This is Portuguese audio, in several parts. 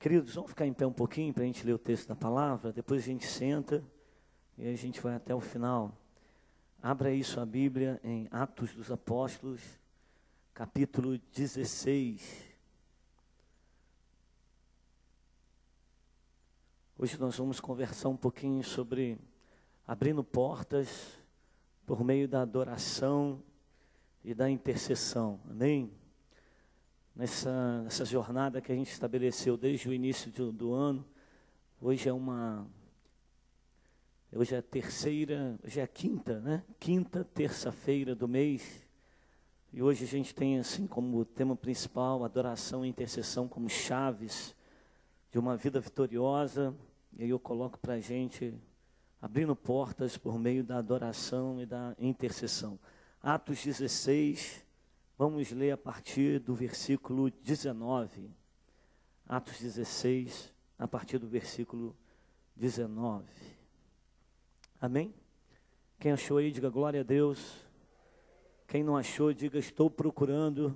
Queridos, vamos ficar em pé um pouquinho para a gente ler o texto da palavra, depois a gente senta e a gente vai até o final. Abra aí sua Bíblia em Atos dos Apóstolos, capítulo 16. Hoje nós vamos conversar um pouquinho sobre abrindo portas por meio da adoração e da intercessão, amém? Nessa jornada que a gente estabeleceu desde o início do ano, hoje é a quinta, né? Quinta terça-feira do mês, e hoje a gente tem assim como tema principal, adoração e intercessão como chaves de uma vida vitoriosa, e aí eu coloco para a gente, abrindo portas por meio da adoração e da intercessão. Atos 16, vamos ler a partir do versículo 19. Atos 16, a partir do versículo 19. Amém? Quem achou aí, diga glória a Deus. Quem não achou, diga estou procurando.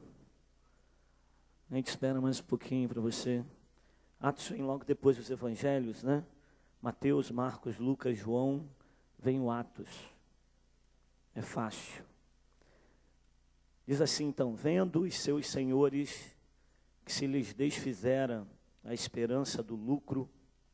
A gente espera mais um pouquinho para você. Atos vem logo depois dos evangelhos, né? Mateus, Marcos, Lucas, João, vem o Atos. É fácil. Diz assim então, vendo os seus senhores que se lhes desfizera a esperança do lucro,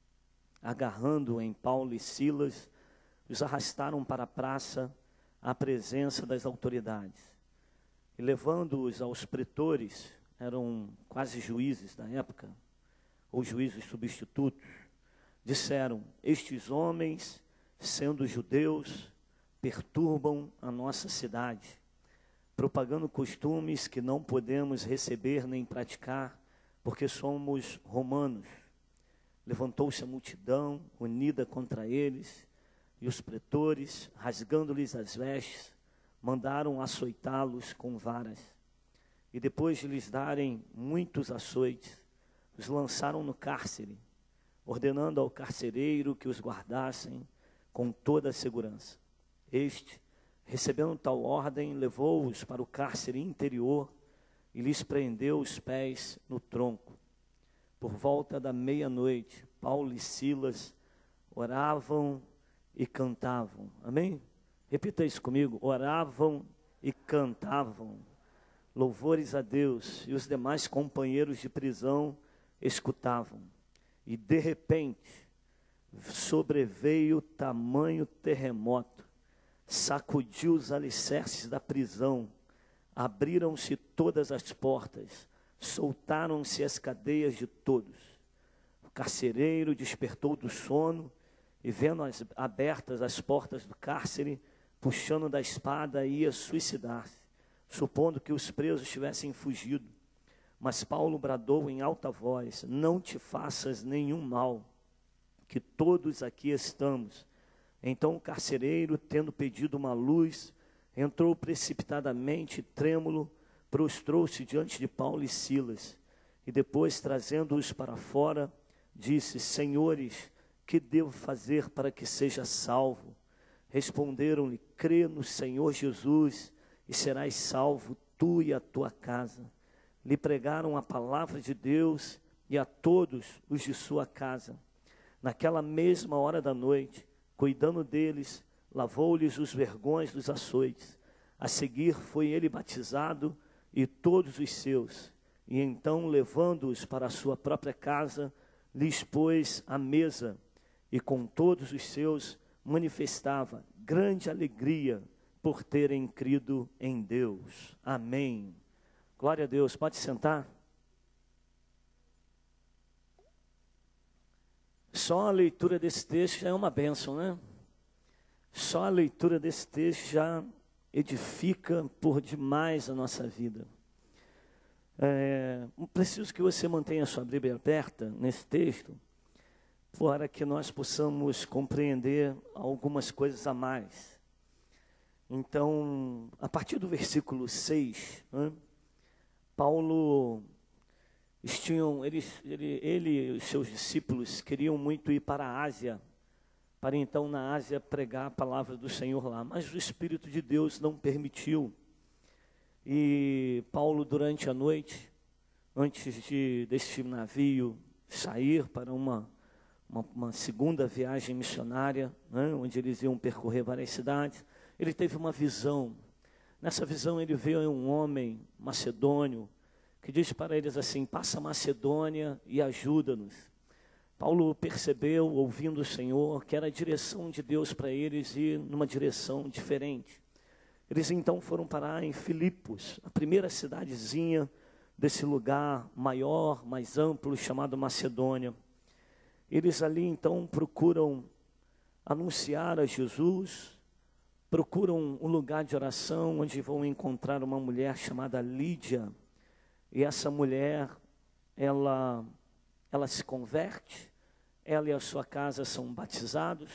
agarrando em Paulo e Silas, os arrastaram para a praça à presença das autoridades. E levando-os aos pretores, eram quase juízes da época, ou juízes substitutos, disseram, estes homens, sendo judeus, perturbam a nossa cidade, propagando costumes que não podemos receber nem praticar, porque somos romanos. Levantou-se a multidão, unida contra eles, e os pretores, rasgando-lhes as vestes, mandaram açoitá-los com varas. E depois de lhes darem muitos açoites, os lançaram no cárcere, ordenando ao carcereiro que os guardassem com toda a segurança. Este, recebendo tal ordem, levou-os para o cárcere interior e lhes prendeu os pés no tronco. Por volta da meia-noite, Paulo e Silas oravam e cantavam. Amém? Repita isso comigo. Oravam e cantavam louvores a Deus, e os demais companheiros de prisão escutavam. E de repente, sobreveio tamanho terremoto, sacudiu os alicerces da prisão, abriram-se todas as portas, soltaram-se as cadeias de todos. O carcereiro despertou do sono e, vendo abertas as portas do cárcere, puxando da espada, ia suicidar-se, supondo que os presos tivessem fugido. Mas Paulo bradou em alta voz, não te faças nenhum mal, que todos aqui estamos. Então o carcereiro, tendo pedido uma luz, entrou precipitadamente, trêmulo, prostrou-se diante de Paulo e Silas, e depois, trazendo-os para fora, disse, senhores, que devo fazer para que seja salvo? Responderam-lhe, crê no Senhor Jesus, e serás salvo, tu e a tua casa. Lhe pregaram a palavra de Deus e a todos os de sua casa. Naquela mesma hora da noite, cuidando deles, lavou-lhes os vergões dos açoites. A seguir foi ele batizado e todos os seus. E então, levando-os para a sua própria casa, lhes pôs a mesa e com todos os seus manifestava grande alegria por terem crido em Deus. Amém. Glória a Deus. Pode sentar. Só a leitura desse texto já é uma bênção, né? Só a leitura desse texto já edifica por demais a nossa vida. Preciso que você mantenha a sua Bíblia aberta nesse texto, para que nós possamos compreender algumas coisas a mais. Então, a partir do versículo 6, né, Paulo, ele e os seus discípulos queriam muito ir para a Ásia, para então na Ásia pregar a palavra do Senhor lá, mas o Espírito de Deus não permitiu. E Paulo, durante a noite, antes desse navio sair para uma segunda viagem missionária, né, onde eles iam percorrer várias cidades. Ele teve uma visão. Nessa visão ele vê um homem macedônio que diz para eles assim: passa a Macedônia e ajuda-nos. Paulo percebeu, ouvindo o Senhor, que era a direção de Deus para eles ir numa direção diferente. Eles então foram parar em Filipos, a primeira cidadezinha desse lugar maior, mais amplo, chamado Macedônia. Eles ali então procuram anunciar a Jesus, procuram um lugar de oração onde vão encontrar uma mulher chamada Lídia. E essa mulher, ela se converte, ela e a sua casa são batizados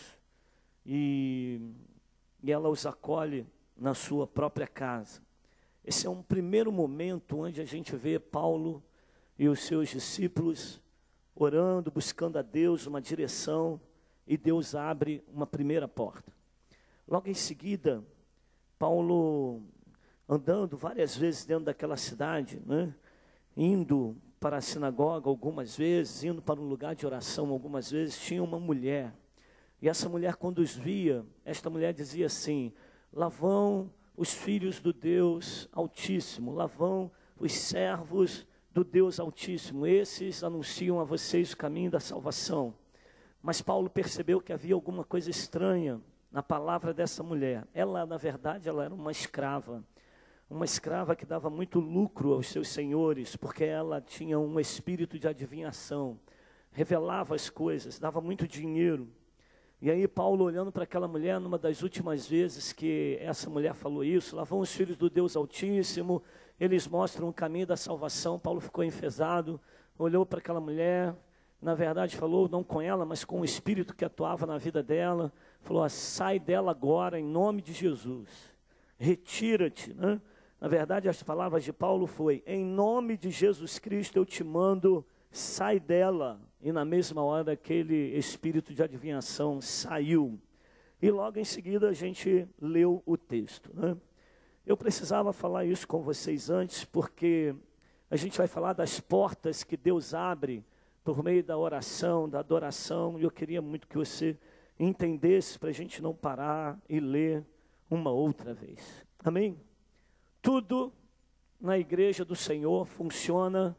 e ela os acolhe na sua própria casa. Esse é um primeiro momento onde a gente vê Paulo e os seus discípulos orando, buscando a Deus uma direção, e Deus abre uma primeira porta. Logo em seguida, Paulo andando várias vezes dentro daquela cidade, né, indo para a sinagoga algumas vezes, indo para um lugar de oração algumas vezes, tinha uma mulher. E essa mulher, quando os via, esta mulher dizia assim: lá vão os filhos do Deus Altíssimo, lá vão os servos do Deus Altíssimo, esses anunciam a vocês o caminho da salvação. Mas Paulo percebeu que havia alguma coisa estranha na palavra dessa mulher. Ela, na verdade, ela era uma escrava que dava muito lucro aos seus senhores, porque ela tinha um espírito de adivinhação, revelava as coisas, dava muito dinheiro. E aí Paulo, olhando para aquela mulher, numa das últimas vezes que essa mulher falou isso, lá vão os filhos do Deus Altíssimo, eles mostram o caminho da salvação. Paulo ficou enfesado, olhou para aquela mulher, na verdade falou não com ela, mas com o espírito que atuava na vida dela, falou: sai dela agora em nome de Jesus, retira-te, né? Na verdade as palavras de Paulo foi: em nome de Jesus Cristo eu te mando, sai dela. E na mesma hora aquele espírito de adivinhação saiu. E logo em seguida a gente leu o texto, né? Eu precisava falar isso com vocês antes, porque a gente vai falar das portas que Deus abre por meio da oração, da adoração, e eu queria muito que você entendesse para a gente não parar e ler uma outra vez. Amém? Tudo na igreja do Senhor funciona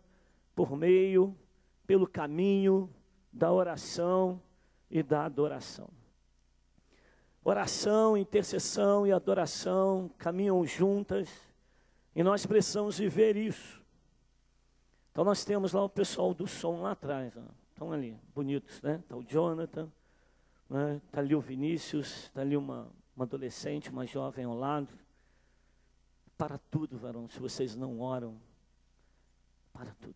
pelo caminho da oração e da adoração. Oração, intercessão e adoração caminham juntas, e nós precisamos viver isso. Então nós temos lá o pessoal do som lá atrás, ó. Estão ali, bonitos, né? Está o Jonathan, né? Está ali o Vinícius, está ali uma adolescente, uma jovem ao lado. Para tudo, varão, se vocês não oram, para tudo.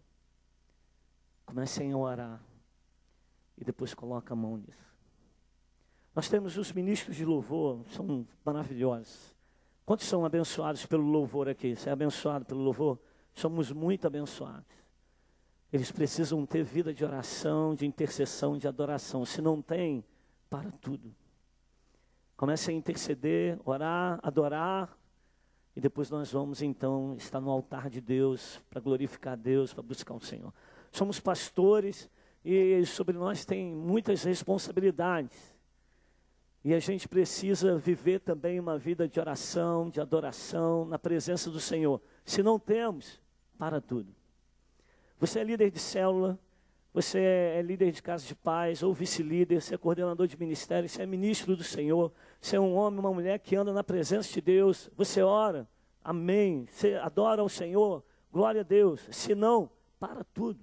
Comecem a orar e depois coloca a mão nisso. Nós temos os ministros de louvor, são maravilhosos. Quantos são abençoados pelo louvor aqui? Você é abençoado pelo louvor? Somos muito abençoados. Eles precisam ter vida de oração, de intercessão, de adoração. Se não tem, para tudo. Comece a interceder, orar, adorar. E depois nós vamos então estar no altar de Deus, para glorificar a Deus, para buscar o Senhor. Somos pastores e sobre nós tem muitas responsabilidades. E a gente precisa viver também uma vida de oração, de adoração, na presença do Senhor. Se não temos, para tudo. Você é líder de célula, você é líder de casa de paz, ou vice-líder, você é coordenador de ministério, você é ministro do Senhor, você é um homem, uma mulher que anda na presença de Deus, você ora, amém, você adora ao Senhor, glória a Deus. Se não, para tudo.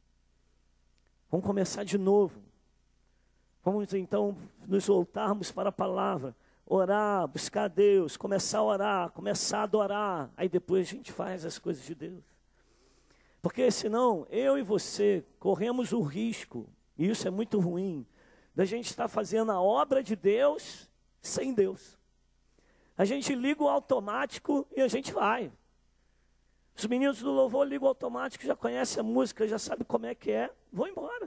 Vamos começar de novo. Vamos então nos voltarmos para a palavra, orar, buscar a Deus, começar a orar, começar a adorar. Aí depois a gente faz as coisas de Deus. Porque senão, eu e você corremos o risco, e isso é muito ruim, da gente estar fazendo a obra de Deus sem Deus. A gente liga o automático e a gente vai. Os meninos do louvor ligam o automático, já conhecem a música, já sabem como é que é, vão embora.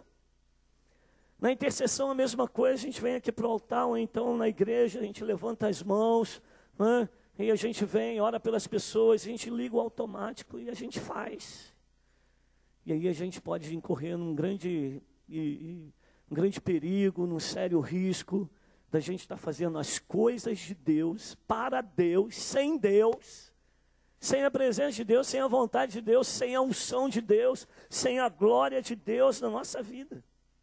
Na intercessão a mesma coisa, a gente vem aqui para o altar, ou então na igreja, a gente levanta as mãos, né? E a gente vem, ora pelas pessoas, a gente liga o automático e a gente faz. E aí a gente pode incorrer num grande perigo, num sério risco da gente estar fazendo as coisas de Deus, para Deus, sem a presença de Deus, sem a vontade de Deus, sem a unção de Deus, sem a glória de Deus na nossa vida.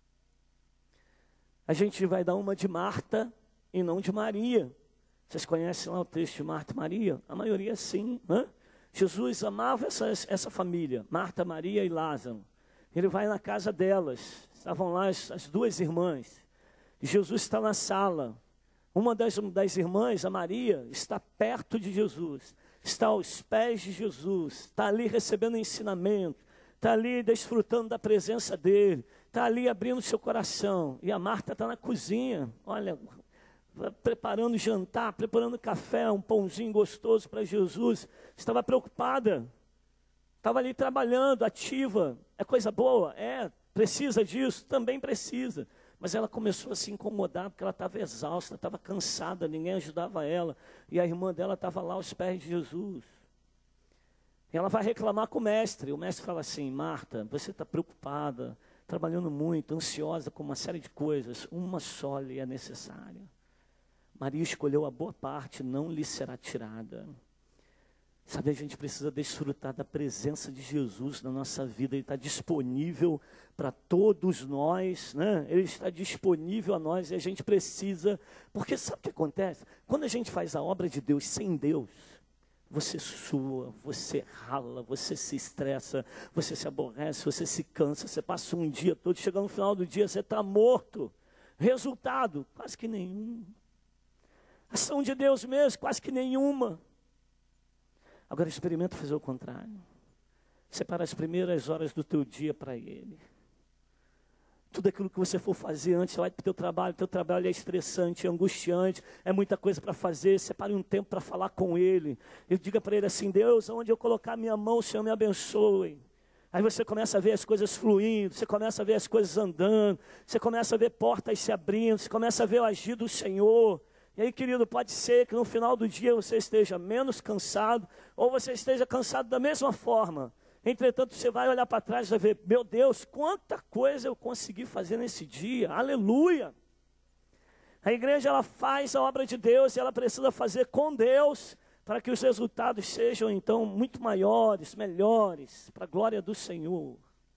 A gente vai dar uma de Marta e não de Maria. Vocês conhecem lá o texto de Marta e Maria? A maioria sim, né? Jesus amava essa família, Marta, Maria e Lázaro. Ele vai na casa delas, estavam lá as duas irmãs. E Jesus está na sala. Uma das irmãs, a Maria, está perto de Jesus, está aos pés de Jesus, está ali recebendo ensinamento, está ali desfrutando da presença dele, está ali abrindo seu coração. E a Marta está na cozinha, olha, preparando jantar, preparando café, um pãozinho gostoso para Jesus. Estava preocupada, estava ali trabalhando, ativa. É coisa boa? Precisa disso? Também precisa. Mas ela começou a se incomodar porque ela estava exausta, estava cansada, ninguém ajudava ela. E a irmã dela estava lá aos pés de Jesus. E ela vai reclamar com o mestre. O mestre fala assim: Marta, você está preocupada, trabalhando muito, ansiosa com uma série de coisas. Uma só lhe é necessária. Maria escolheu a boa parte, não lhe será tirada. Sabe, a gente precisa desfrutar da presença de Jesus na nossa vida. Ele está disponível para todos nós, né? Ele está disponível a nós e a gente precisa. Porque sabe o que acontece? Quando a gente faz a obra de Deus sem Deus, você sua, você rala, você se estressa, você se aborrece, você se cansa, você passa um dia todo, chega no final do dia, você está morto. Resultado, quase que nenhum. Ação de Deus mesmo, quase que nenhuma. Agora experimenta fazer o contrário. Separa as primeiras horas do teu dia para Ele. Tudo aquilo que você for fazer antes, você vai para o teu trabalho é estressante, é angustiante, é muita coisa para fazer. Separe um tempo para falar com Ele. E diga para Ele assim: Deus, onde eu colocar a minha mão, o Senhor me abençoe. Aí você começa a ver as coisas fluindo, você começa a ver as coisas andando, você começa a ver portas se abrindo, você começa a ver o agir do Senhor. E aí, querido, pode ser que no final do dia você esteja menos cansado, ou você esteja cansado da mesma forma. Entretanto, você vai olhar para trás e vai ver: meu Deus, quanta coisa eu consegui fazer nesse dia, aleluia. A igreja, ela faz a obra de Deus e ela precisa fazer com Deus, para que os resultados sejam então muito maiores, melhores, para a glória do Senhor.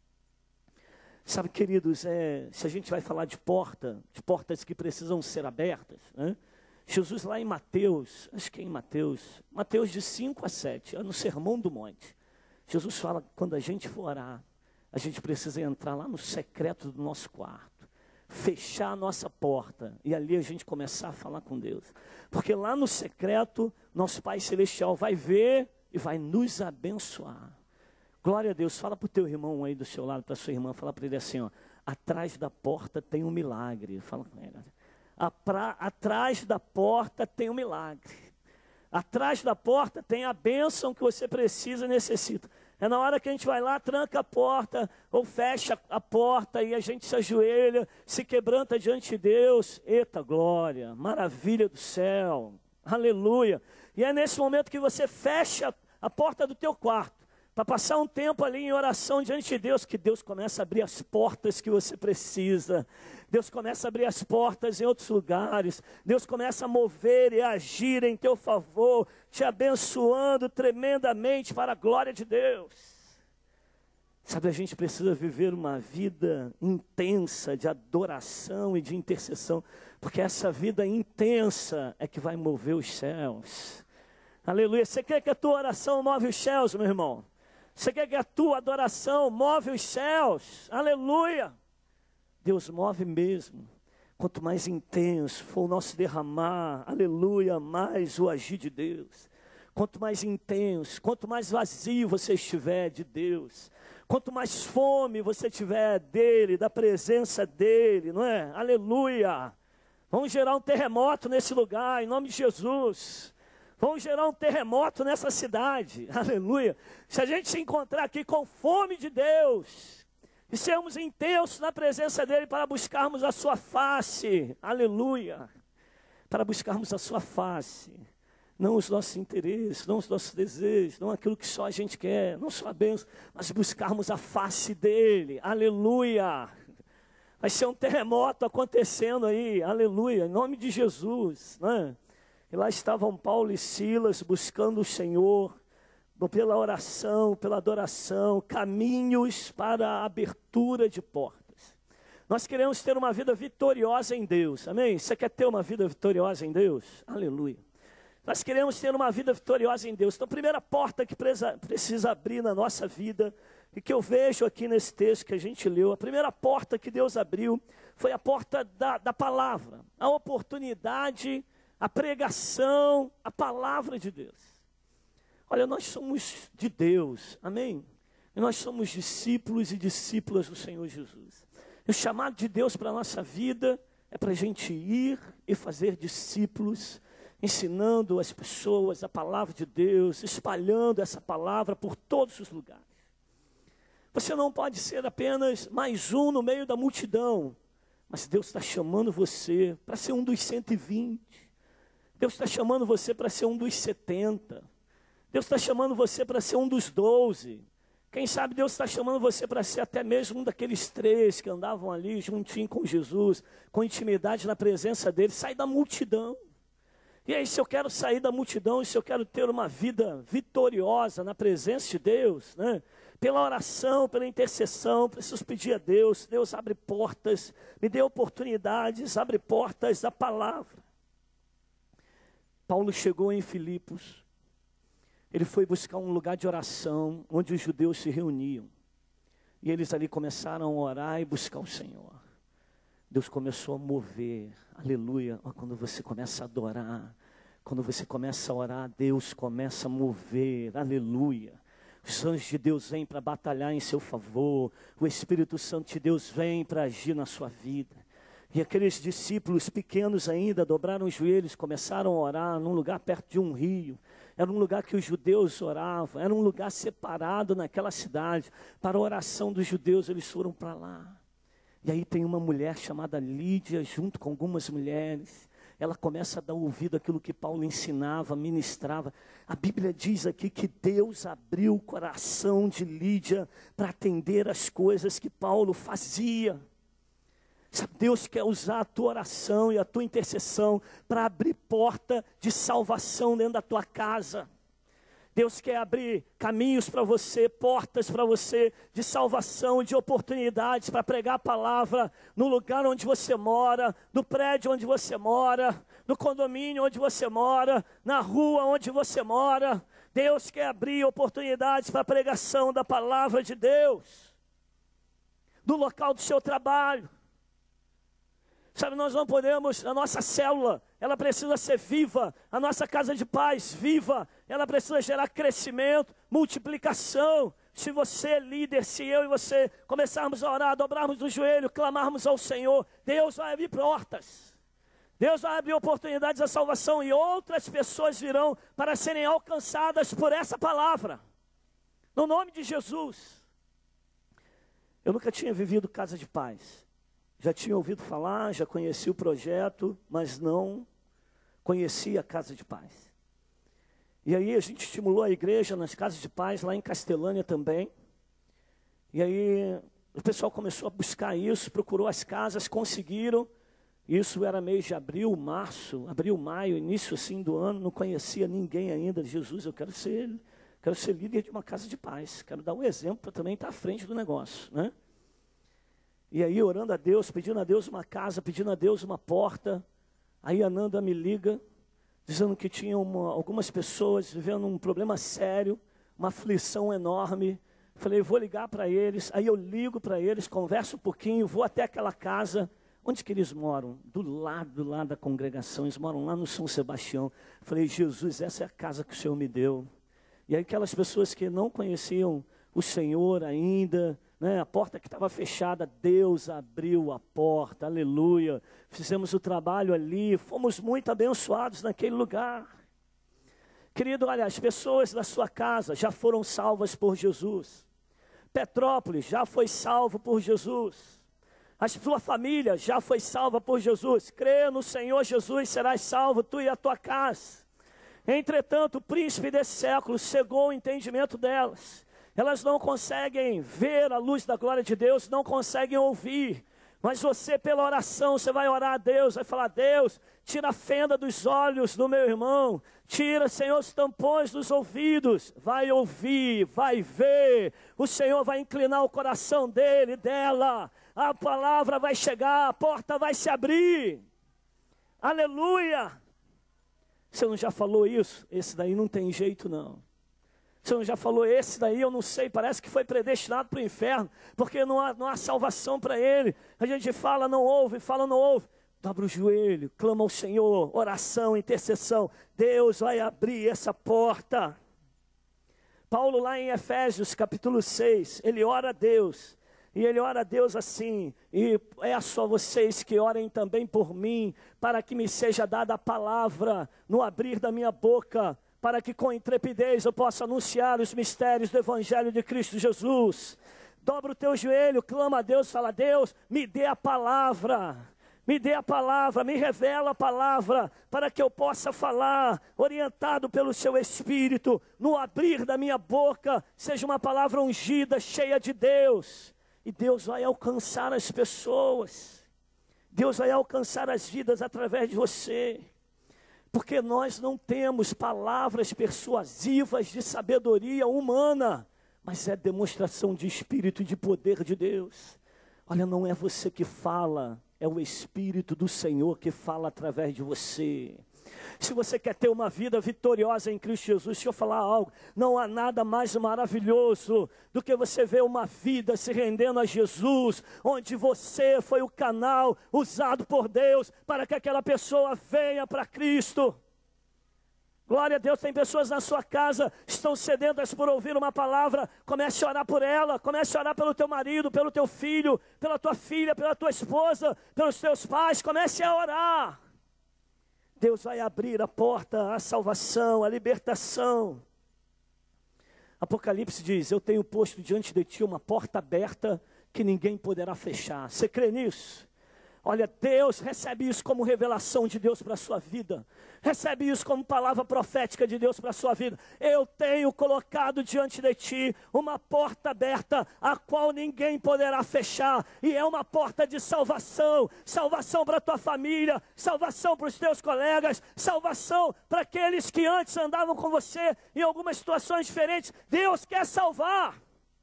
Sabe, queridos, se a gente vai falar de portas que precisam ser abertas, né? Jesus lá em Mateus, acho que é em Mateus de 5 a 7, no Sermão do Monte, Jesus fala que quando a gente for orar, a gente precisa entrar lá no secreto do nosso quarto, fechar a nossa porta e ali a gente começar a falar com Deus. Porque lá no secreto, nosso Pai Celestial vai ver e vai nos abençoar. Glória a Deus. Fala para o teu irmão aí do seu lado, para a sua irmã, fala para ele assim, ó: atrás da porta tem um milagre. Fala com ele. Atrás da porta tem um milagre. Atrás da porta tem a bênção que você precisa e necessita. É na hora que a gente vai lá, tranca a porta, ou fecha a porta e a gente se ajoelha, se quebranta diante de Deus. Eita glória, maravilha do céu, aleluia. E é nesse momento que você fecha a porta do teu quarto, para passar um tempo ali em oração diante de Deus, que Deus começa a abrir as portas que você precisa. Deus começa a abrir as portas em outros lugares. Deus começa a mover e a agir em teu favor, te abençoando tremendamente para a glória de Deus. Sabe, a gente precisa viver uma vida intensa de adoração e de intercessão, porque essa vida intensa é que vai mover os céus. Aleluia. Você quer que a tua oração move os céus, meu irmão? Você quer que a tua adoração move os céus? Aleluia! Deus move mesmo. Quanto mais intenso for o nosso derramar, aleluia, mais o agir de Deus. Quanto mais intenso, quanto mais vazio você estiver de Deus, quanto mais fome você tiver dele, da presença dele, não é? Aleluia! Vamos gerar um terremoto nesse lugar, em nome de Jesus. Vamos gerar um terremoto nessa cidade, aleluia. Se a gente se encontrar aqui com fome de Deus, e sermos intensos na presença dele para buscarmos a sua face, aleluia. Para buscarmos a sua face. Não os nossos interesses, não os nossos desejos, não aquilo que só a gente quer, não só a bênção, mas buscarmos a face dele. Aleluia! Vai ser um terremoto acontecendo aí, aleluia, em nome de Jesus, né? E lá estavam Paulo e Silas buscando o Senhor, pela oração, pela adoração, caminhos para a abertura de portas. Nós queremos ter uma vida vitoriosa em Deus, amém? Você quer ter uma vida vitoriosa em Deus? Aleluia. Nós queremos ter uma vida vitoriosa em Deus. Então, a primeira porta que precisa abrir na nossa vida, e que eu vejo aqui nesse texto que a gente leu, a primeira porta que Deus abriu foi a porta da palavra, a oportunidade, a pregação, a palavra de Deus. Olha, nós somos de Deus, amém? E nós somos discípulos e discípulas do Senhor Jesus. E o chamado de Deus para a nossa vida é para a gente ir e fazer discípulos, ensinando as pessoas a palavra de Deus, espalhando essa palavra por todos os lugares. Você não pode ser apenas mais um no meio da multidão, mas Deus está chamando você para ser um dos 120. Deus está chamando você para ser um dos 70. Deus está chamando você para ser um dos 12. Quem sabe Deus está chamando você para ser até mesmo um daqueles 3 que andavam ali juntinho com Jesus, com intimidade na presença dele. Sai da multidão. E aí, se eu quero sair da multidão, e se eu quero ter uma vida vitoriosa na presença de Deus, né? Pela oração, pela intercessão, preciso pedir a Deus. Deus abre portas, me dê oportunidades, abre portas da palavra. Paulo chegou em Filipos. Ele foi buscar um lugar de oração, onde os judeus se reuniam. E eles ali começaram a orar e buscar o Senhor. Deus começou a mover, aleluia. Quando você começa a adorar, quando você começa a orar, Deus começa a mover, aleluia. Os anjos de Deus vêm para batalhar em seu favor, o Espírito Santo de Deus vem para agir na sua vida. E aqueles discípulos pequenos ainda dobraram os joelhos, começaram a orar num lugar perto de um rio. Era um lugar que os judeus oravam, era um lugar separado naquela cidade. Para a oração dos judeus, eles foram para lá. E aí tem uma mulher chamada Lídia, junto com algumas mulheres. Ela começa a dar ouvido àquilo que Paulo ensinava, ministrava. A Bíblia diz aqui que Deus abriu o coração de Lídia para atender as coisas que Paulo fazia. Sabe, Deus quer usar a tua oração e a tua intercessão para abrir porta de salvação dentro da tua casa. Deus quer abrir caminhos para você, portas para você de salvação, de oportunidades para pregar a palavra no lugar onde você mora, no prédio onde você mora, no condomínio onde você mora, na rua onde você mora. Deus quer abrir oportunidades para a pregação da palavra de Deus, no local do seu trabalho. Sabe, nós não podemos, a nossa célula, ela precisa ser viva, a nossa casa de paz, viva, ela precisa gerar crescimento, multiplicação. Se você, líder, se eu e você começarmos a orar, dobrarmos o joelho, clamarmos ao Senhor, Deus vai abrir portas. Deus vai abrir oportunidades da salvação e outras pessoas virão para serem alcançadas por essa palavra. No nome de Jesus. Eu nunca tinha vivido casa de paz. Já tinha ouvido falar, já conheci o projeto, mas não conhecia a Casa de Paz. E aí a gente estimulou a igreja nas Casas de Paz, lá em Castelânia também. E aí o pessoal começou a buscar isso, procurou as casas, conseguiram. Isso era mês de abril, março, abril, maio, início assim do ano, não conhecia ninguém ainda. Jesus, eu quero ser líder de uma Casa de Paz, quero dar um exemplo para também estar à frente do negócio, né? E aí, orando a Deus, pedindo a Deus uma casa, pedindo a Deus uma porta. Aí a Nanda me liga, dizendo que tinha algumas pessoas vivendo um problema sério, uma aflição enorme. Falei, vou ligar para eles. Aí eu ligo para eles, converso um pouquinho, vou até aquela casa. Onde que eles moram? Do lado lá da congregação, eles moram lá no São Sebastião. Falei, Jesus, essa é a casa que o Senhor me deu. E aí aquelas pessoas que não conheciam o Senhor ainda, né, a porta que estava fechada, Deus abriu a porta, aleluia. Fizemos o trabalho ali, fomos muito abençoados naquele lugar. Querido, olha, as pessoas da sua casa já foram salvas por Jesus. Petrópolis já foi salvo por Jesus. A sua família já foi salva por Jesus. Crê no Senhor Jesus, serás salvo, tu e a tua casa. Entretanto, o príncipe desse século cegou o entendimento delas. Elas não conseguem ver a luz da glória de Deus, não conseguem ouvir. Mas você, pela oração, você vai orar a Deus, vai falar: Deus, tira a fenda dos olhos do meu irmão, tira, Senhor, os tampões dos ouvidos, vai ouvir, vai ver, o Senhor vai inclinar o coração dele, dela, a palavra vai chegar, a porta vai se abrir, aleluia. Você não já falou isso? Esse daí não tem jeito não. Você não já falou, esse daí eu não sei, parece que foi predestinado para o inferno, porque não há salvação para ele. A gente fala, não ouve, fala, não ouve. Dobra o joelho, clama ao Senhor, oração, intercessão. Deus vai abrir essa porta. Paulo lá em Efésios capítulo 6, ele ora a Deus. E ele ora a Deus assim: e é só vocês que orem também por mim, para que me seja dada a palavra no abrir da minha boca, para que com intrepidez eu possa anunciar os mistérios do Evangelho de Cristo Jesus. Dobra o teu joelho, clama a Deus, fala: Deus, me dê a palavra, me dê a palavra, me revela a palavra, para que eu possa falar, orientado pelo seu Espírito, no abrir da minha boca, seja uma palavra ungida, cheia de Deus. E Deus vai alcançar as pessoas, Deus vai alcançar as vidas através de você. Porque nós não temos palavras persuasivas de sabedoria humana, mas é demonstração de Espírito e de poder de Deus. Olha, não é você que fala, é o Espírito do Senhor que fala através de você. Se você quer ter uma vida vitoriosa em Cristo Jesus, deixa eu falar algo, não há nada mais maravilhoso do que você ver uma vida se rendendo a Jesus, onde você foi o canal usado por Deus para que aquela pessoa venha para Cristo. Glória a Deus. Tem pessoas na sua casa, estão sedentas por ouvir uma palavra. Comece a orar por ela, comece a orar pelo teu marido, pelo teu filho, pela tua filha, pela tua esposa, pelos teus pais. Comece a orar. Deus vai abrir a porta à salvação, à libertação. Apocalipse diz: eu tenho posto diante de ti uma porta aberta que ninguém poderá fechar. Você crê nisso? Olha, Deus recebe isso como revelação de Deus para a sua vida. Recebe isso como palavra profética de Deus para a sua vida. Eu tenho colocado diante de ti uma porta aberta, a qual ninguém poderá fechar. E é uma porta de salvação. Salvação para a tua família, salvação para os teus colegas, salvação para aqueles que antes andavam com você em algumas situações diferentes. Deus quer salvar.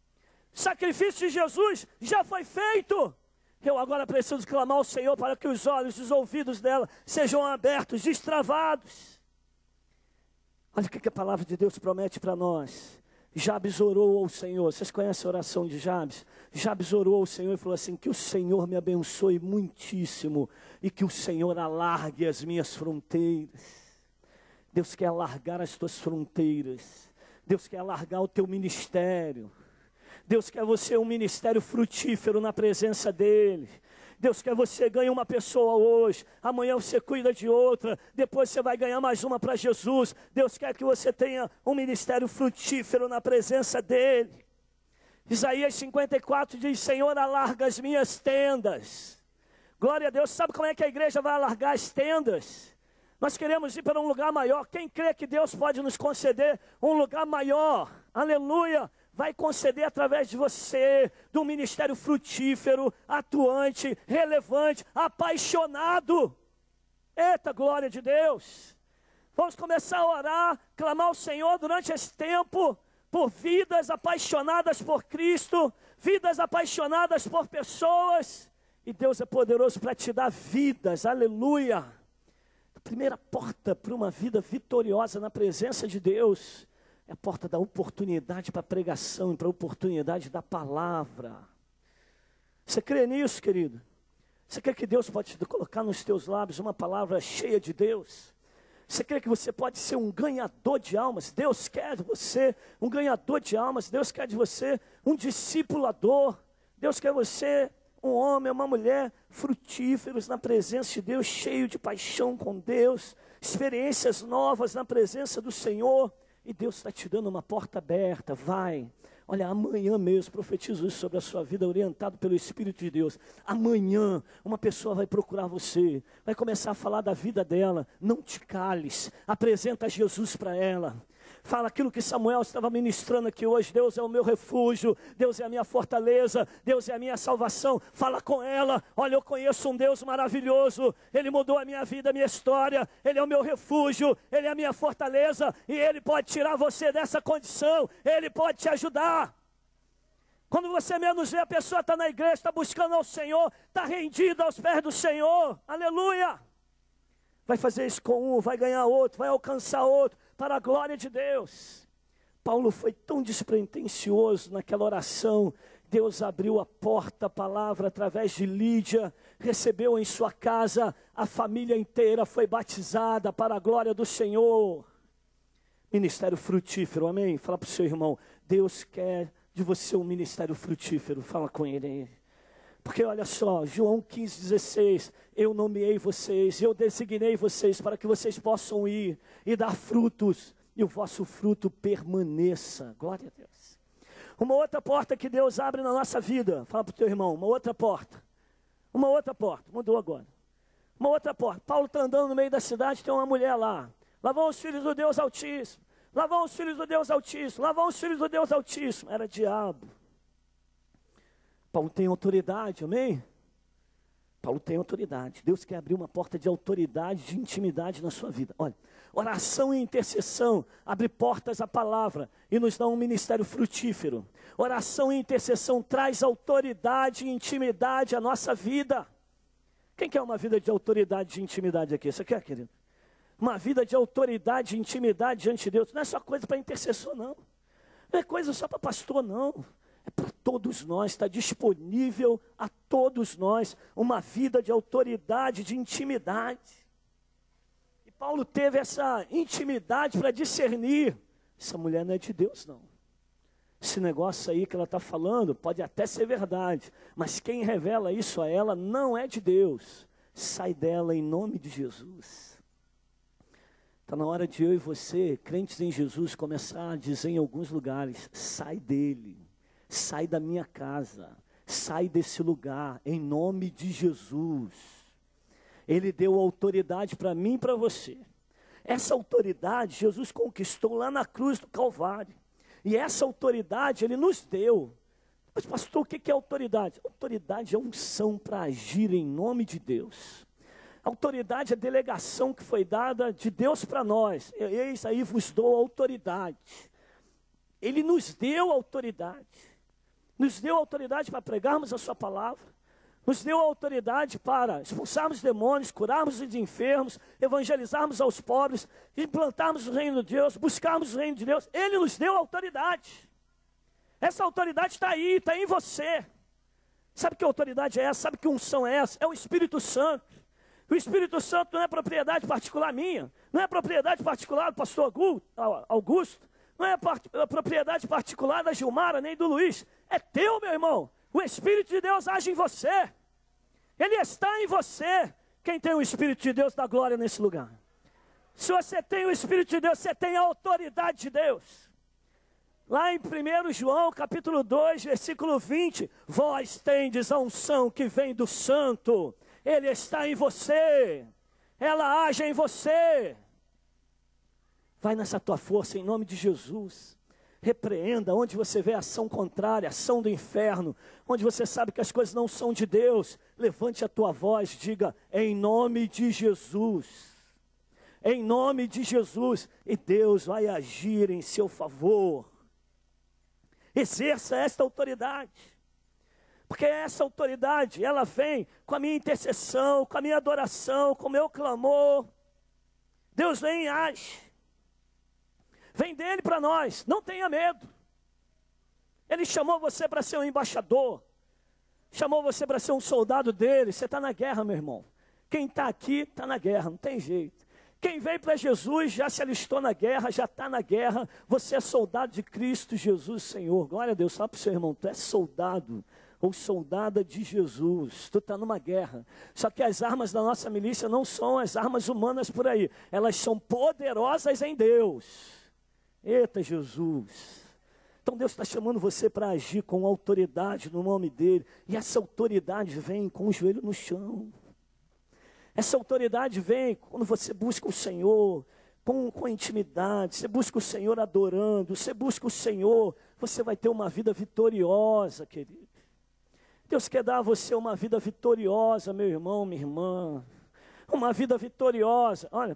O sacrifício de Jesus já foi feito. Eu agora preciso clamar ao Senhor para que os olhos e os ouvidos dela sejam abertos, destravados. Olha o que a palavra de Deus promete para nós. Jabes orou ao Senhor. Vocês conhecem a oração de Jabes? Jabes orou ao Senhor e falou assim: que o Senhor me abençoe muitíssimo e que o Senhor alargue as minhas fronteiras. Deus quer alargar as tuas fronteiras. Deus quer alargar o teu ministério. Deus quer você um ministério frutífero na presença dEle. Deus quer você ganhe uma pessoa hoje, amanhã você cuida de outra, depois você vai ganhar mais uma para Jesus. Deus quer que você tenha um ministério frutífero na presença dEle. Isaías 54 diz: Senhor, alarga as minhas tendas. Glória a Deus. Sabe como é que a igreja vai alargar as tendas? Nós queremos ir para um lugar maior. Quem crê que Deus pode nos conceder um lugar maior? Aleluia! Vai conceder através de você, de um ministério frutífero, atuante, relevante, apaixonado. Eita, glória de Deus! Vamos começar a orar, clamar ao Senhor durante esse tempo, por vidas apaixonadas por Cristo, vidas apaixonadas por pessoas. E Deus é poderoso para te dar vidas, aleluia! A primeira porta para uma vida vitoriosa na presença de Deus é a porta da oportunidade para a pregação, para a oportunidade da palavra. Você crê nisso, querido? Você crê que Deus pode te colocar nos teus lábios uma palavra cheia de Deus? Você crê que você pode ser um ganhador de almas? Deus quer de você um ganhador de almas. Deus quer de você um discipulador. Deus quer você um homem, uma mulher frutíferos na presença de Deus, cheio de paixão com Deus, experiências novas na presença do Senhor. E Deus está te dando uma porta aberta. Vai Olha, amanhã mesmo, profetizo isso sobre a sua vida, orientado pelo Espírito de Deus. Amanhã, uma pessoa vai procurar você, vai começar a falar da vida dela. Não te cales, apresenta Jesus para ela. Fala aquilo que Samuel estava ministrando aqui hoje. Deus é o meu refúgio, Deus é a minha fortaleza, Deus é a minha salvação. Fala com ela, olha, eu conheço um Deus maravilhoso, Ele mudou a minha vida, a minha história, Ele é o meu refúgio, Ele é a minha fortaleza, e Ele pode tirar você dessa condição, Ele pode te ajudar. Quando você menos vê, a pessoa está na igreja, está buscando ao Senhor, está rendida aos pés do Senhor, aleluia. Vai fazer isso com um, vai ganhar outro, vai alcançar outro, para a glória de Deus. Paulo foi tão despretensioso naquela oração. Deus abriu a porta, a palavra através de Lídia, recebeu em sua casa, a família inteira foi batizada para a glória do Senhor. Ministério frutífero, amém? Fala para o seu irmão, Deus quer de você um ministério frutífero, fala com ele aí. Porque olha só, João 15,16, eu nomeei vocês, eu designei vocês para que vocês possam ir e dar frutos, e o vosso fruto permaneça. Glória a Deus. Uma outra porta que Deus abre na nossa vida, fala para o teu irmão, uma outra porta, mudou agora. Uma outra porta, Paulo está andando no meio da cidade, tem uma mulher lá vão os filhos do Deus Altíssimo, lá vão os filhos do Deus Altíssimo, lá vão os filhos do Deus Altíssimo, era diabo. Paulo tem autoridade, amém? Paulo tem autoridade. Deus quer abrir uma porta de autoridade, de intimidade na sua vida. Olha, oração e intercessão abre portas à palavra e nos dá um ministério frutífero. Oração e intercessão traz autoridade e intimidade à nossa vida. Quem quer uma vida de autoridade e intimidade aqui? Você quer, querido? Uma vida de autoridade e intimidade diante de Deus. Não é só coisa para intercessor, não. Não é coisa só para pastor, não. É para todos nós, está disponível a todos nós uma vida de autoridade, de intimidade. E Paulo teve essa intimidade para discernir, essa mulher não é de Deus não. Esse negócio aí que ela está falando pode até ser verdade, mas quem revela isso a ela não é de Deus. Sai dela em nome de Jesus. Está na hora de eu e você, crentes em Jesus, começar a dizer em alguns lugares, sai dele. Sai da minha casa, sai desse lugar, em nome de Jesus. Ele deu autoridade para mim e para você. Essa autoridade Jesus conquistou lá na cruz do Calvário. E essa autoridade Ele nos deu. Mas pastor, o que é autoridade? Autoridade é unção para agir em nome de Deus. Autoridade é delegação que foi dada de Deus para nós. Eis aí vos dou autoridade. Ele nos deu autoridade. Nos deu autoridade para pregarmos a sua palavra, nos deu autoridade para expulsarmos demônios, curarmos os enfermos, evangelizarmos aos pobres, implantarmos o reino de Deus, buscarmos o reino de Deus. Ele nos deu autoridade. Essa autoridade está aí, está em você. Sabe que autoridade é essa? Sabe que unção é essa? É o Espírito Santo. O Espírito Santo não é propriedade particular minha, não é propriedade particular do pastor Augusto, não é propriedade particular da Gilmara, nem do Luiz. É teu, meu irmão. O Espírito de Deus age em você. Ele está em você. Quem tem o Espírito de Deus dá glória nesse lugar. Se você tem o Espírito de Deus, você tem a autoridade de Deus. Lá em 1 João, capítulo 2, versículo 20. Vós tendes a unção que vem do Santo. Ele está em você. Ela age em você. Vai nessa tua força em nome de Jesus. Repreenda onde você vê ação contrária, ação do inferno, onde você sabe que as coisas não são de Deus. Levante a tua voz, diga em nome de Jesus. Em nome de Jesus. E Deus vai agir em seu favor. Exerça esta autoridade. Porque essa autoridade, ela vem com a minha intercessão, com a minha adoração, com o meu clamor. Deus vem e age. Vem dele para nós, não tenha medo. Ele chamou você para ser um embaixador. Chamou você para ser um soldado dele. Você está na guerra, meu irmão. Quem está aqui está na guerra, não tem jeito. Quem veio para Jesus já se alistou na guerra, já está na guerra. Você é soldado de Cristo Jesus, Senhor. Glória a Deus. Fala para o seu irmão, tu é soldado ou soldada de Jesus. Tu está numa guerra. Só que as armas da nossa milícia não são as armas humanas por aí. Elas são poderosas em Deus. Eita Jesus, Então Deus está chamando você para agir com autoridade no nome dEle. E essa autoridade vem com o joelho no chão. Essa autoridade vem quando você busca o Senhor com intimidade. Você busca o Senhor adorando. Você busca o Senhor. Você vai ter uma vida vitoriosa, querido. Deus quer dar a você uma vida vitoriosa, meu irmão, minha irmã. Uma vida vitoriosa. Olha,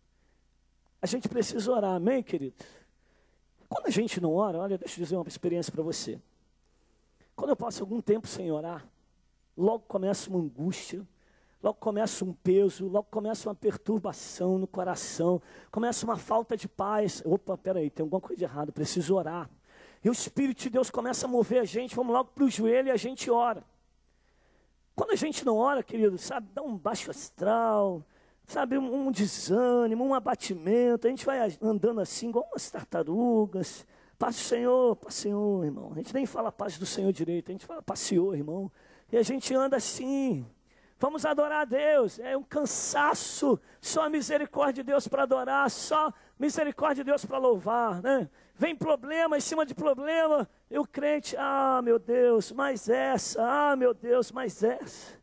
a gente precisa orar, amém, querido? Quando a gente não ora, olha, deixa eu dizer uma experiência para você. Quando eu passo algum tempo sem orar, logo começa uma angústia, logo começa um peso, logo começa uma perturbação no coração, começa uma falta de paz. Opa, peraí, tem alguma coisa de errada, preciso orar. E o Espírito de Deus começa a mover a gente, vamos logo para o joelho e a gente ora. Quando a gente não ora, querido, sabe, dá um baixo astral, sabe, um desânimo, um abatimento, a gente vai andando assim, igual umas tartarugas. Paz do Senhor, irmão. A gente nem fala paz do Senhor direito, a gente fala paz do Senhor, irmão. E a gente anda assim. Vamos adorar a Deus, é um cansaço, só a misericórdia de Deus para adorar, só misericórdia de Deus para louvar, né? Vem problema em cima de problema, e o crente, meu Deus, mais essa, meu Deus, mais essa.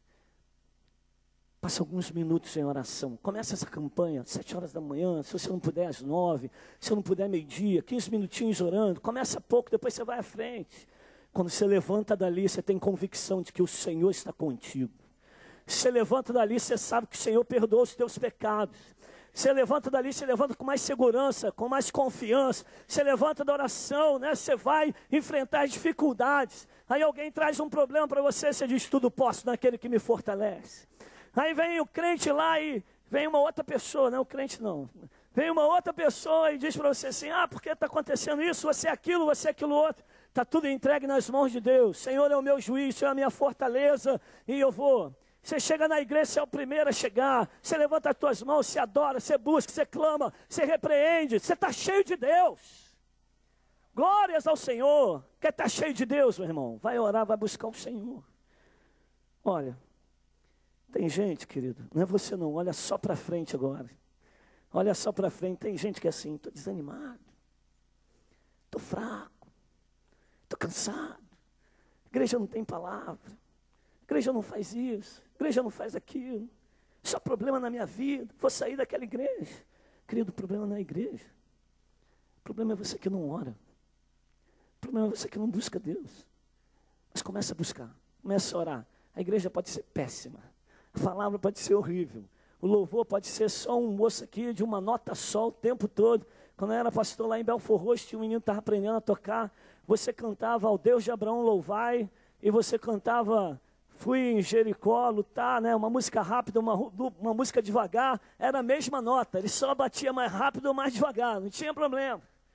Passa alguns minutos em oração, começa essa campanha, 7 horas da manhã, se você não puder às 9, se não puder meio-dia, 15 minutinhos orando, começa pouco, depois você vai à frente. Quando você levanta dali, você tem convicção de que o Senhor está contigo. Você levanta dali, você sabe que o Senhor perdoa os teus pecados. Você levanta dali, você levanta com mais segurança, com mais confiança. Você levanta da oração, né? Você vai enfrentar as dificuldades. Aí alguém traz um problema para você, você diz, tudo posso naquele que me fortalece. Aí vem o crente lá e vem uma outra pessoa, não é o crente não. Vem uma outra pessoa e diz para você assim, por que está acontecendo isso? Você é aquilo outro. Está tudo entregue nas mãos de Deus. Senhor é o meu juiz, Senhor é a minha fortaleza e eu vou. Você chega na igreja, você é o primeiro a chegar. Você levanta as tuas mãos, você adora, você busca, você clama, você repreende. Você está cheio de Deus. Glórias ao Senhor. Quer estar cheio de Deus, meu irmão? Vai orar, vai buscar o Senhor. Olha, tem gente, querido, não é você não, olha só para frente agora. Olha só para frente, tem gente que é assim, estou desanimado, estou fraco, estou cansado. A igreja não tem palavra. A igreja não faz isso, a igreja não faz aquilo. Só problema na minha vida, vou sair daquela igreja. Querido, o problema não é a igreja. O problema é você que não ora. O problema é você que não busca Deus. Mas começa a buscar, começa a orar. A igreja pode ser péssima, a palavra pode ser horrível. O louvor pode ser só um moço aqui de uma nota só o tempo todo. Quando eu era pastor lá em Belfort Roxo, tinha um menino que estava aprendendo a tocar. Você cantava ao Deus de Abraão louvai, e você cantava... Fui em Jericó lutar, né? Uma música rápida, uma música devagar, era a mesma nota, ele só batia mais rápido ou mais devagar, não tinha problema.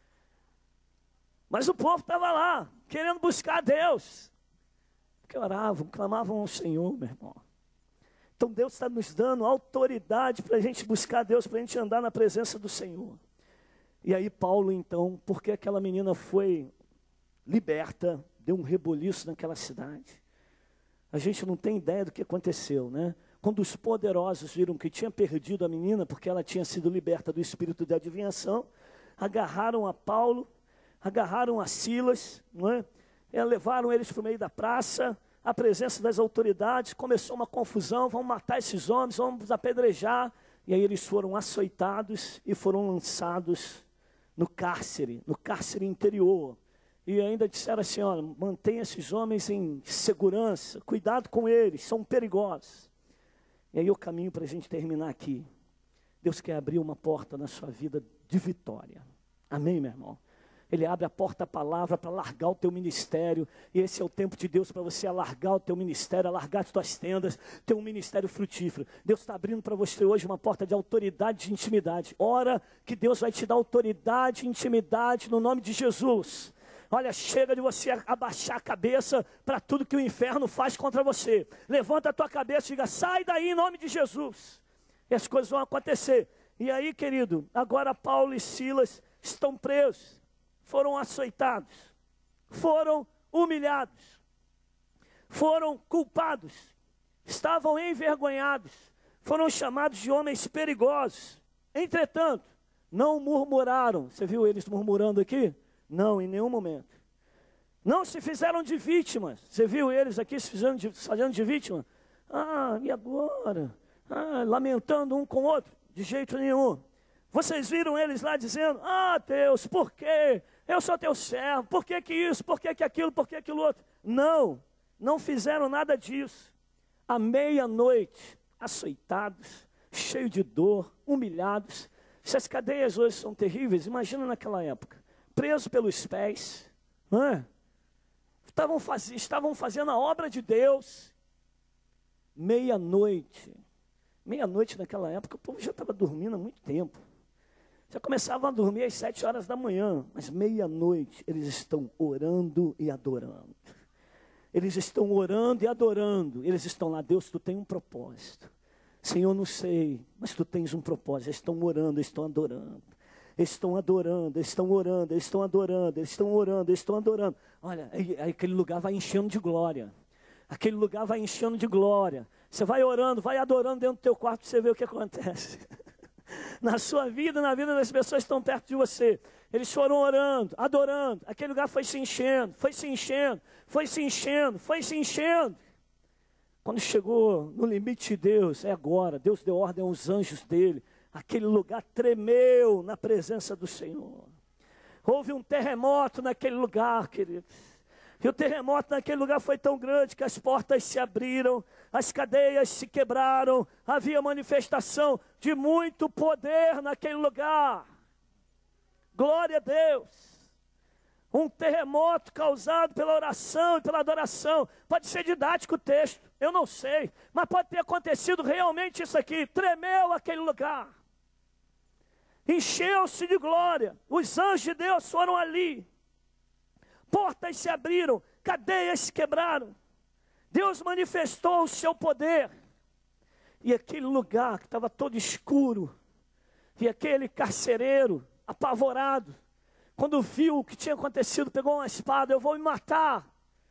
Mas o povo estava lá, querendo buscar a Deus, porque oravam, clamavam ao Senhor, meu irmão. Então Deus está nos dando autoridade para a gente buscar a Deus, para a gente andar na presença do Senhor. E aí Paulo então, porque aquela menina foi liberta, deu um reboliço naquela cidade. A gente não tem ideia do que aconteceu, né? Quando os poderosos viram que tinha perdido a menina, porque ela tinha sido liberta do espírito de adivinhação, agarraram a Paulo, agarraram a Silas, não é? Levaram eles para o meio da praça, à presença das autoridades, começou uma confusão, vamos matar esses homens, vamos apedrejar. E aí eles foram açoitados e foram lançados no cárcere interior. E ainda disseram assim, olha, mantenha esses homens em segurança, cuidado com eles, são perigosos. E aí o caminho para a gente terminar aqui. Deus quer abrir uma porta na sua vida de vitória. Amém, meu irmão? Ele abre a porta à palavra para largar o teu ministério. E esse é o tempo de Deus para você alargar o teu ministério, alargar as tuas tendas, ter um ministério frutífero. Deus está abrindo para você hoje uma porta de autoridade e de intimidade. Ora que Deus vai te dar autoridade e intimidade no nome de Jesus. Olha, chega de você abaixar a cabeça para tudo que o inferno faz contra você. Levanta a tua cabeça e diga, sai daí em nome de Jesus. E as coisas vão acontecer. E aí, querido, agora Paulo e Silas estão presos. Foram açoitados. Foram humilhados. Foram culpados. Estavam envergonhados. Foram chamados de homens perigosos. Entretanto, não murmuraram. Você viu eles murmurando aqui? Não, em nenhum momento. Não se fizeram de vítimas. Você viu eles aqui se fazendo de vítima? Ah, e agora? Ah, lamentando um com o outro? De jeito nenhum. Vocês viram eles lá dizendo, ah, Deus, por quê? Eu sou teu servo, por que isso, por que aquilo, por que aquilo outro? Não, não fizeram nada disso. À meia-noite, açoitados, cheios de dor, humilhados. Se as cadeias hoje são terríveis, imagina naquela época. Presos pelos pés, não é? Estavam fazendo a obra de Deus. Meia-noite naquela época, o povo já estava dormindo há muito tempo. Já começavam a dormir às 7 horas da manhã, mas meia-noite eles estão orando e adorando. Eles estão orando e adorando. Eles estão lá, Deus, tu tem um propósito. Senhor, não sei, mas tu tens um propósito. Eles estão orando, eles estão adorando. Eles estão adorando, eles estão orando, eles estão adorando, eles estão orando, eles estão adorando. Olha, aí aquele lugar vai enchendo de glória. Aquele lugar vai enchendo de glória. Você vai orando, vai adorando dentro do teu quarto para você ver o que acontece. Na sua vida, na vida das pessoas que estão perto de você. Eles foram orando, adorando. Aquele lugar foi se enchendo, foi se enchendo, foi se enchendo, foi se enchendo. Quando chegou no limite de Deus, é agora. Deus deu ordem aos anjos dele. Aquele lugar tremeu na presença do Senhor. Houve um terremoto naquele lugar, queridos. E o terremoto naquele lugar foi tão grande que as portas se abriram, as cadeias se quebraram, havia manifestação de muito poder naquele lugar. Glória a Deus. Um terremoto causado pela oração e pela adoração. Pode ser didático o texto, eu não sei, mas pode ter acontecido realmente isso aqui. Tremeu aquele lugar. Encheu-se de glória. Os anjos de Deus foram ali. Portas se abriram, cadeias se quebraram. Deus manifestou o seu poder. E aquele lugar que estava todo escuro, e aquele carcereiro apavorado, quando viu o que tinha acontecido, pegou uma espada, eu vou me matar.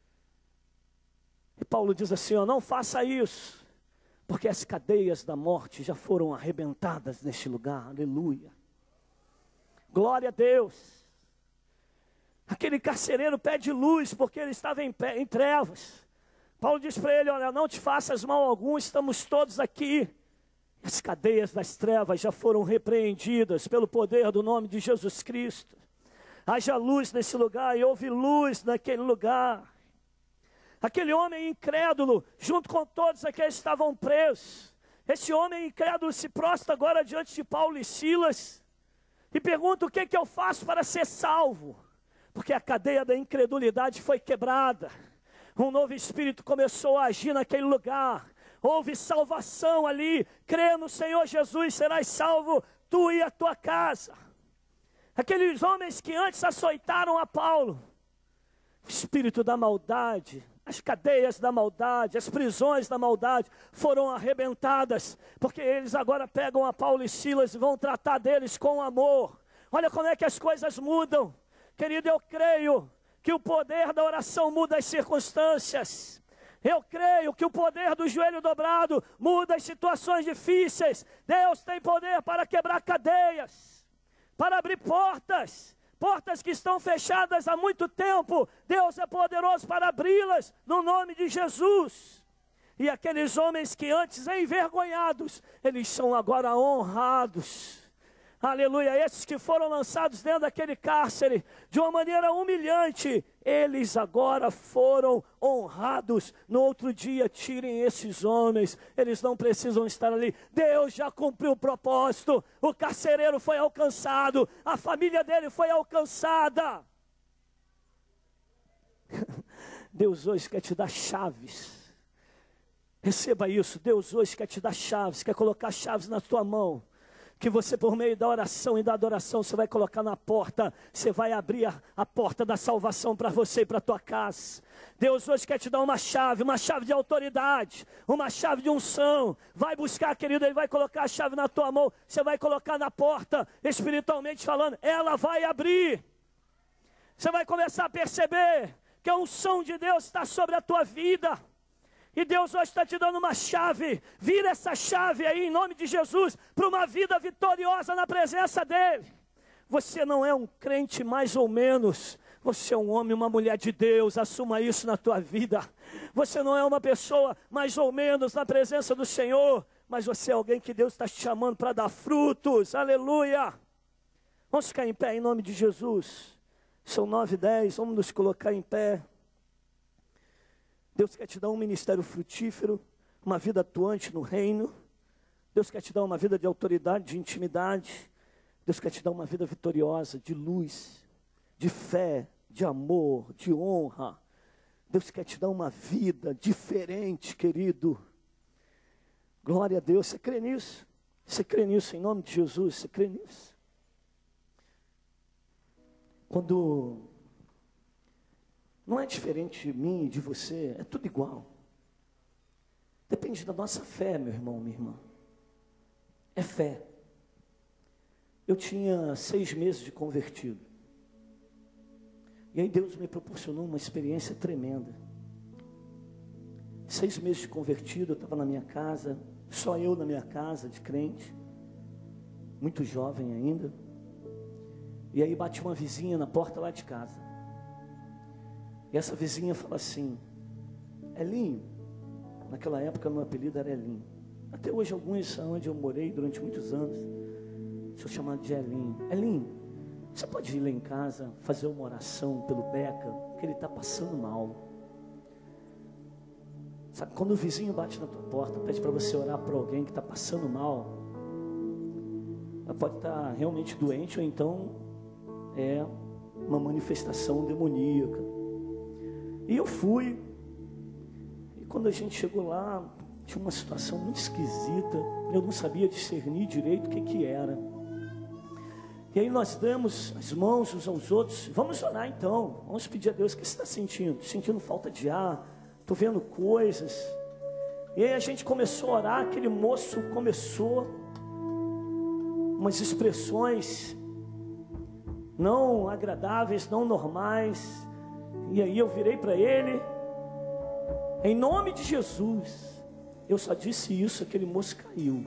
E Paulo diz assim, ó, não faça isso, porque as cadeias da morte já foram arrebentadas neste lugar, aleluia. Glória a Deus. Aquele carcereiro pede luz, porque ele estava em trevas. Paulo diz para ele, olha, não te faças mal algum, estamos todos aqui. As cadeias das trevas já foram repreendidas pelo poder do nome de Jesus Cristo. Haja luz nesse lugar, e houve luz naquele lugar. Aquele homem incrédulo, junto com todos aqueles que estavam presos. Esse homem incrédulo se prostra agora diante de Paulo e Silas e pergunta, o que eu faço para ser salvo? Porque a cadeia da incredulidade foi quebrada. Um novo espírito começou a agir naquele lugar. Houve salvação ali. Crê no Senhor Jesus, serás salvo, tu e a tua casa. Aqueles homens que antes açoitaram a Paulo, o espírito da maldade, as cadeias da maldade, as prisões da maldade foram arrebentadas, porque eles agora pegam a Paulo e Silas e vão tratar deles com amor. Olha como é que as coisas mudam. Querido, eu creio que o poder da oração muda as circunstâncias. Eu creio que o poder do joelho dobrado muda as situações difíceis. Deus tem poder para quebrar cadeias, para abrir portas. Portas que estão fechadas há muito tempo, Deus é poderoso para abri-las, no nome de Jesus. E aqueles homens que antes envergonhados, eles são agora honrados. Aleluia, esses que foram lançados dentro daquele cárcere, de uma maneira humilhante, eles agora foram honrados. No outro dia, tirem esses homens, eles não precisam estar ali. Deus já cumpriu o propósito, o carcereiro foi alcançado, a família dele foi alcançada. Deus hoje quer te dar chaves. Receba isso, Deus hoje quer te dar chaves, quer colocar chaves na tua mão. Que você, por meio da oração e da adoração, você vai colocar na porta, você vai abrir a porta da salvação para você e para a tua casa. Deus hoje quer te dar uma chave de autoridade, uma chave de unção. Vai buscar, querido, Ele vai colocar a chave na tua mão, você vai colocar na porta, espiritualmente falando, ela vai abrir. Você vai começar a perceber que a unção de Deus está sobre a tua vida. E Deus hoje está te dando uma chave. Vira essa chave aí em nome de Jesus para uma vida vitoriosa na presença dEle. Você não é um crente mais ou menos. Você é um homem, uma mulher de Deus, assuma isso na tua vida. Você não é uma pessoa mais ou menos na presença do Senhor, mas você é alguém que Deus está te chamando para dar frutos, aleluia. Vamos ficar em pé em nome de Jesus. São 9h10, vamos nos colocar em pé. Deus quer te dar um ministério frutífero, uma vida atuante no reino. Deus quer te dar uma vida de autoridade, de intimidade. Deus quer te dar uma vida vitoriosa, de luz, de fé, de amor, de honra. Deus quer te dar uma vida diferente, querido. Glória a Deus. Você crê nisso? Você crê nisso em nome de Jesus? Você crê nisso? Quando não é diferente de mim e de você, é tudo igual. Depende da nossa fé, meu irmão, minha irmã. É fé. Eu tinha 6 meses de convertido. E aí Deus me proporcionou uma experiência tremenda. 6 meses de convertido, eu estava na minha casa, só eu na minha casa de crente, muito jovem ainda. E aí bate uma vizinha na porta lá de casa. E essa vizinha fala assim: Elinho. Naquela época meu apelido era Elinho. Até hoje alguns onde eu morei durante muitos anos, sou chamado de Elinho. Elinho, você pode ir lá em casa fazer uma oração pelo Beca, porque ele está passando mal. Sabe, quando o vizinho bate na tua porta, pede para você orar por alguém que está passando mal, ela pode estar realmente doente, ou então é uma manifestação demoníaca. E eu fui, e quando a gente chegou lá, tinha uma situação muito esquisita, eu não sabia discernir direito o que era. E aí nós damos as mãos uns aos outros, vamos orar então, vamos pedir a Deus, o que você está sentindo? Sentindo falta de ar, estou vendo coisas. E aí a gente começou a orar, aquele moço começou umas expressões não agradáveis, não normais. E aí eu virei para ele, em nome de Jesus. Eu só disse isso, aquele moço caiu.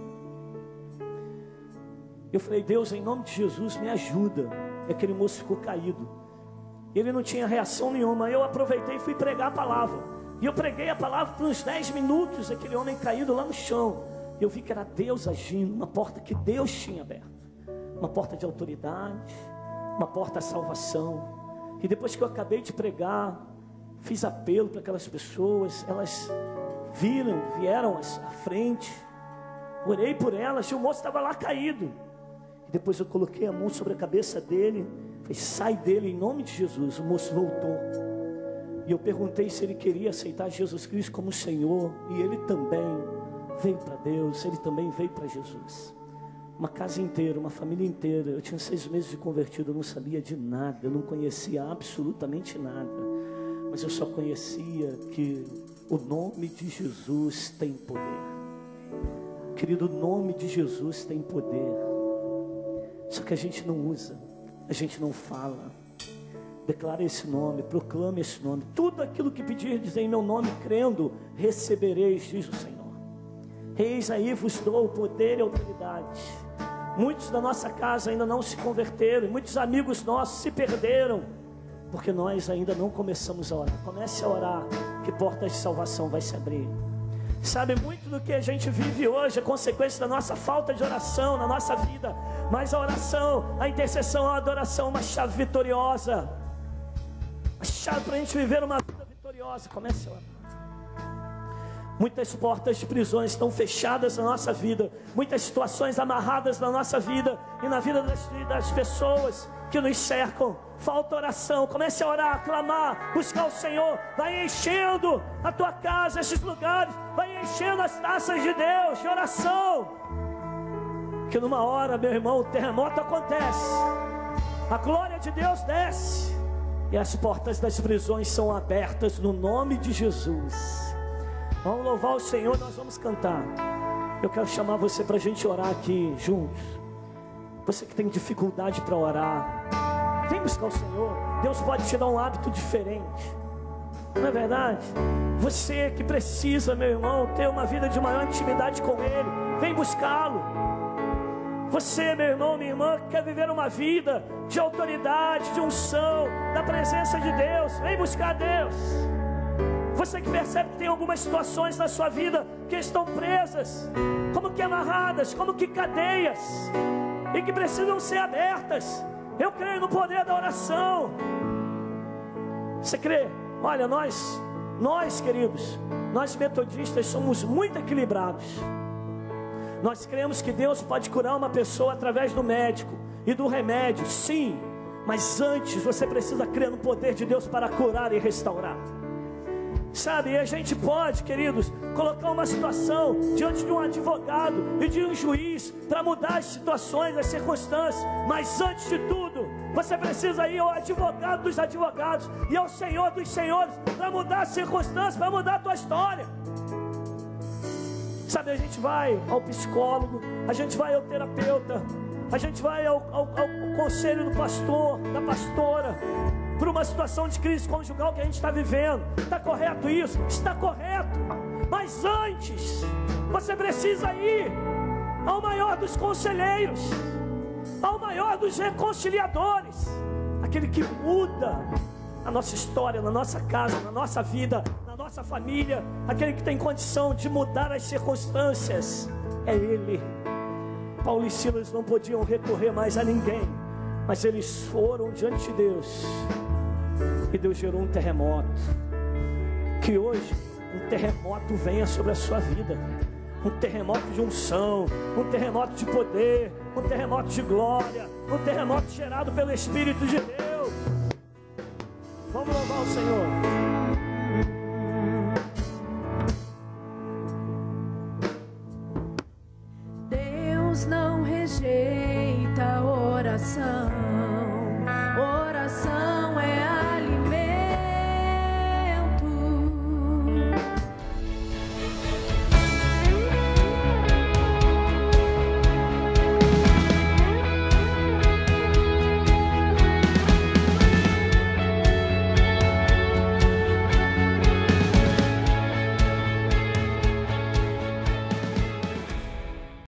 Eu falei: Deus, em nome de Jesus, me ajuda. E aquele moço ficou caído. Ele não tinha reação nenhuma. Eu aproveitei e fui pregar a palavra. E eu preguei a palavra por uns 10 minutos, aquele homem caído lá no chão. Eu vi que era Deus agindo, uma porta que Deus tinha aberta. Uma porta de autoridade, uma porta à salvação. E depois que eu acabei de pregar, fiz apelo para aquelas pessoas, elas vieram à frente, orei por elas, e o moço estava lá caído. E depois eu coloquei a mão sobre a cabeça dele, falei: sai dele em nome de Jesus. O moço voltou. E eu perguntei se ele queria aceitar Jesus Cristo como Senhor, e ele também veio para Deus, ele também veio para Jesus. Uma casa inteira, uma família inteira. Eu tinha 6 meses de convertido, eu não sabia de nada, eu não conhecia absolutamente nada, mas eu só conhecia que o nome de Jesus tem poder. Querido, o nome de Jesus tem poder. Só que a gente não usa, a gente não fala. Declara esse nome, proclame esse nome. Tudo aquilo que pedirdes em meu nome, crendo, recebereis, diz o Senhor. Eis aí vos dou o poder e a autoridade. Muitos da nossa casa ainda não se converteram, muitos amigos nossos se perderam, porque nós ainda não começamos a orar. Comece a orar, que portas de salvação vai se abrir. Sabe, muito do que a gente vive hoje é consequência da nossa falta de oração na nossa vida. Mas a oração, a intercessão, a adoração, uma chave vitoriosa. A chave para a gente viver uma vida vitoriosa. Comece a orar. Muitas portas de prisões estão fechadas na nossa vida. Muitas situações amarradas na nossa vida e na vida das pessoas que nos cercam. Falta oração. Comece a orar, clamar, buscar o Senhor. Vai enchendo a tua casa, esses lugares. Vai enchendo as taças de Deus, de oração. Que numa hora, meu irmão, o terremoto acontece. A glória de Deus desce. E as portas das prisões são abertas no nome de Jesus. Vamos louvar o Senhor, nós vamos cantar. Eu quero chamar você para a gente orar aqui juntos. Você que tem dificuldade para orar, vem buscar o Senhor. Deus pode te dar um hábito diferente, não é verdade? Você que precisa, meu irmão, ter uma vida de maior intimidade com Ele, vem buscá-lo. Você, meu irmão, minha irmã, que quer viver uma vida de autoridade, de unção, da presença de Deus, vem buscar Deus. Você que percebe que tem algumas situações na sua vida que estão presas, como que amarradas, como que cadeias, e que precisam ser abertas. Eu creio no poder da oração. Você crê? Olha, nós queridos, nós metodistas somos muito equilibrados. Nós cremos que Deus pode curar uma pessoa através do médico e do remédio, sim. Mas antes você precisa crer no poder de Deus para curar e restaurar. Sabe, e a gente pode, queridos, colocar uma situação diante de um advogado e de um juiz para mudar as situações, as circunstâncias. Mas antes de tudo, você precisa ir ao advogado dos advogados e ao Senhor dos senhores para mudar as circunstâncias, para mudar a tua história. Sabe, a gente vai ao psicólogo, a gente vai ao terapeuta, a gente vai ao conselho do pastor, da pastora, por uma situação de crise conjugal que a gente está vivendo. Está correto isso? Está correto. Mas antes, você precisa ir ao maior dos conselheiros, ao maior dos reconciliadores, aquele que muda a nossa história, na nossa casa, na nossa vida, na nossa família, aquele que tem condição de mudar as circunstâncias. É Ele. Paulo e Silas não podiam recorrer mais a ninguém, mas eles foram diante de Deus, e Deus gerou um terremoto. Que hoje um terremoto venha sobre a sua vida, um terremoto de unção, um terremoto de poder, um terremoto de glória, um terremoto gerado pelo Espírito de Deus. Vamos louvar o Senhor.